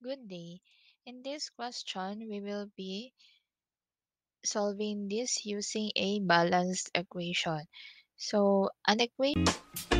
Good day. In this question, we will be solving this using a balanced equation. So, an equation